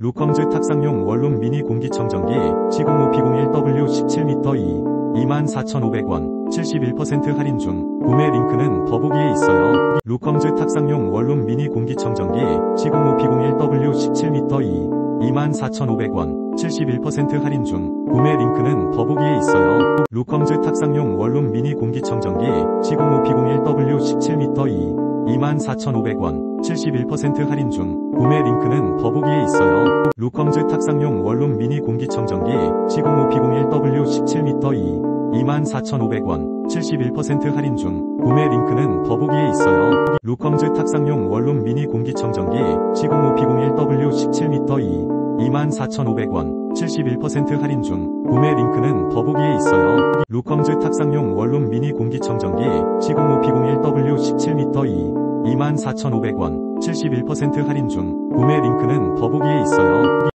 루컴즈 탁상용 원룸 미니 공기청정기 시공후 P01W 17m2 24,500원 71% 할인 중. 구매 링크는 더보기에 있어요. 루컴즈 탁상용 원룸 미니 공기청정기 시공후 P01W 17m2 24,500원 71% 할인 중. 구매 링크는 더보기에 있어요. 루컴즈 탁상용 원룸 미니 공기청정기 시공후 P01W 17m2 24,500원 71% 할인 중. 구매 링크는 더보기에 있어요. 루컴즈 탁상용 원룸 미니 공기청정기 시공후 P01W 17m2 24,500원 71% 할인 중. 구매 링크는 더보기에 있어요. 루컴즈 탁상용 원룸 미니 공기청정기 시공후 P01W 17m2 24,500원 71% 할인 중. 구매 링크는 더보기에 있어요. 루컴즈 탁상용 원룸 미니 공기청정기 시공후 P01W 17m2 24,500원 71% 할인 중. 구매 링크는 더보기에 있어요.